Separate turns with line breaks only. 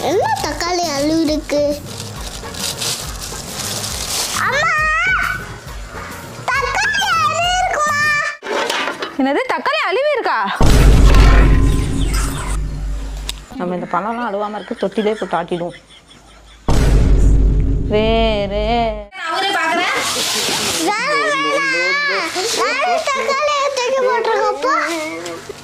என்ன தக்காளி அழுவி இருக்கு?
என்னது தக்காளி அழுவி இருக்கா? நம்ம இந்த பழம்லாம் அழுவாம இருக்கு, தொட்டிலே போட்டு ஆட்டிடுவோம். வேறு அவரே பாக்குறேன்.
தக்காளி தூக்கி போட்டுருக்கப்பா.